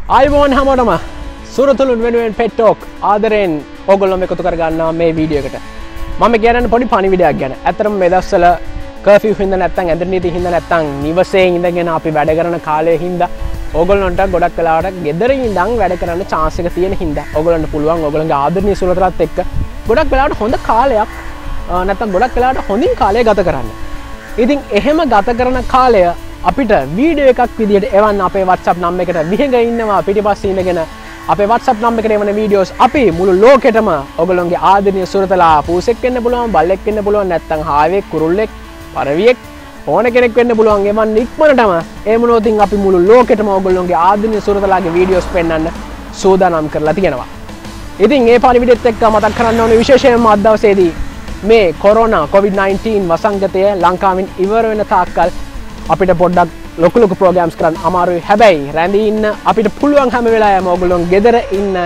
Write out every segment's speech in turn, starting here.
ආයුබෝවන් හැමෝටම සුරතලුන් වෙනුවෙන් pet talk ආදරෙන් ඕගොල්ලොම එකතු කරගන්නවා මේ වීඩියෝ එකට. මම කියන්න පොඩි පණිවිඩයක් ගැන. ඇත්තටම මේ දවස්වල කර්ෆියු හින්දා නැත්තම් ඇඳ නීති හින්දා නැත්තම් නිවසේ ඉඳගෙන අපි වැඩ කරන කාලේ හින්දා ඕගොල්ලන්ට ගොඩක් වෙලාවට ගෙදර ඉඳන් වැඩ කරන්න chance එක තියෙන හින්දා ඕගොල්ලන්ට පුළුවන් ඕගොල්ලන්ගේ ආදරණීය සුරතලත් එක්ක ගොඩක් වෙලාවට හොඳ කාලයක් නැත්තම් ගොඩක් වෙලාවට හොඳින් කාලය ගත කරන්න. ඉතින් එහෙම ගත කරන කාලය අපිට වීඩියෝ එකක් විදිහට එවන්න අපේ WhatsApp නම් එකට විහිඟ ඉන්නවා පිටිපස්සේ ඉඳගෙන අපේ WhatsApp නම් එකට එවන වීඩියෝස් අපි මුළු ලෝකෙටම ඔයගොල්ලෝගේ ආදරණීය සුරතලා පූසෙක් වෙන්න පුළුවන් බල්ලෙක් වෙන්න පුළුවන් නැත්නම් හාවෙක් කුරුල්ලෙක් පරවියෙක් ඕන කෙනෙක් වෙන්න පුළුවන් එවන් ඉක්මනටම ඒ මොනෝතින් අපි මුළු ලෝකෙටම ඔයගොල්ලෝගේ ආදරණීය සුරතලාගේ වීඩියෝස් පෙන්වන්න සූදානම් කරලා තියෙනවා. ඉතින් මේ පරිවිඩෙත් එක්ක මතක් කරන්න ඕනේ විශේෂයෙන්ම අද දවසේදී මේ කොරෝනා COVID-19 වසංගතය ලංකාවෙන් ඉවර වෙන තාක්කල් අපිට පොඩ්ඩක් ලොකු ප්‍රෝග්‍රෑම්ස් කරන්න අමාරුයි. හැබැයි රැඳී ඉන්න අපිට පුළුවන් හැම වෙලාවෙම ඕගොල්ලෝ ගෙදර ඉන්න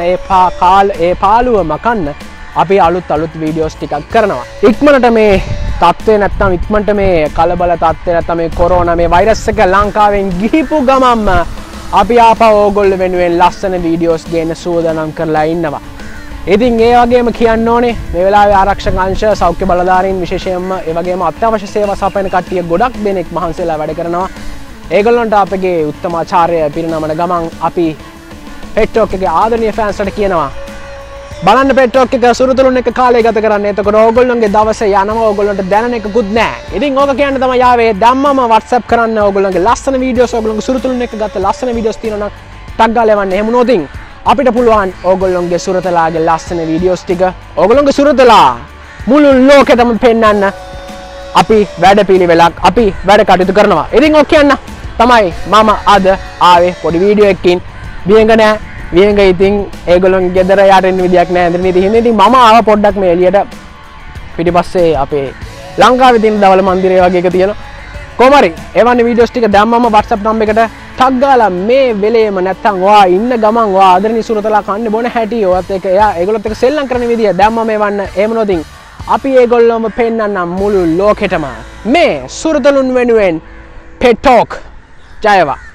ඒ පාළුව මකන්න අපි අලුත් වීඩියෝස් ටිකක් කරනවා. ඉක්මනට මේ තත්ත්වය නැත්තම් ඉක්මනට මේ කලබල තත්ත්වය නැත්තම් මේ කොරෝනා මේ වෛරස් එක ලංකාවෙන් ගිහිපු ගමන්ම අපි ආපහු ඕගොල්ලෝ වෙනුවෙන් ලස්සන වීඩියෝස් ගේන්න සූදානම් කරලා ඉන්නවා. ඉතින් ඒ වගේම කියන්න ඕනේ මේ වෙලාවේ ආරක්ෂක අංශ සෞඛ්‍ය බලධාරීන් විශේෂයෙන්ම ඒ වගේම අත්‍යවශ්‍ය සේවා සපයන කට්ටිය ගොඩක් දෙනෙක් මහන්සිලා වැඩ කරනවා. ඒගොල්ලන්ට අපගේ උත්තමාචාර්ය පිරිනමන ගමන් අපි pet talk එකේ ආදරණීය ෆෑන්ස්ලට කියනවා බලන්න pet talk එක සුරතලුන් එක කාලය ගත කරන්න. එතකොට ඕගොල්ලන්ගේ දවස යනවා ඕගොල්ලන්ට දැනෙන එකකුත් නැහැ. ඉතින් ඕක කියන්න තමයි ආවේ. දැම්මම WhatsApp කරන්න ඕගොල්ලන්ගේ ලස්සන වීඩියෝස් ඕගොල්ලන්ගේ සුරතලුන් එක ගත්ත ලස්සන වීඩියෝස් තියෙනවා නම් ටග් ගාලා එවන්න. එහෙම නොතින් අපිට පුළුවන් ඕගොල්ලොන්ගේ සුරතලාගේ ලස්සන වීඩියෝස් ටික ඕගොල්ලොන්ගේ සුරතලා මුළු ලෝකෙටම පෙන්වන්න අපි වැඩ පිළිවෙලක් අපි වැඩ කටයුතු කරනවා. ඉතින් ඔක් කියන්න තමයි මම අද ආවේ පොඩි වීඩියෝ එකකින්. වියංග නෑ වියංග ඉතින් ඒගොල්ලොන්ගේ ගෙදර යට එන්න විදියක් නෑ ඇඳගෙන ඉතින් ඉතින් මම ආව පොඩ්ඩක් මේ එළියට පිටිපස්සේ අපේ ලංකාවේ තියෙන දවල මන්දිරය වගේ එක තියෙනවා. කොහොම හරි එවන්නේ වීඩියෝස් ටික දැම්මම WhatsApp නම් එකට ටග් ගාලා මේ වෙලේම නැත්තම් ඔයා ඉන්න ගමන් ඔයා ආදරණීය සුරතලා කන්නේ බොන හැටි ඔයත් එක එයා ඒගොල්ලොත් එක සෙල්ලම් කරන විදිය දැම්මම එවන්න. එහෙම නොතින් අපි ඒගොල්ලොම පෙන්නන්නම් මුළු ලෝකෙටම මේ සුරතලුන් වෙනුවෙන් pet talk ජයවා.